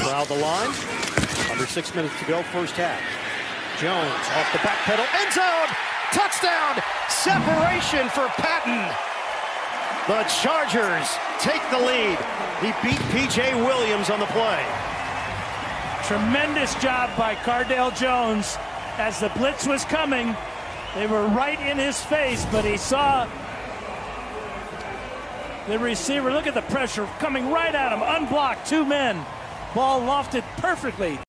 Crowd the line. Under 6 minutes to go, first half. Jones off the back pedal, end zone, touchdown, separation for Patton. The Chargers take the lead. He beat P.J. Williams on the play. Tremendous job by Cardale Jones. As the blitz was coming, they were right in his face, but he saw the receiver. Look at the pressure coming right at him, unblocked, 2 men. Ball lofted perfectly.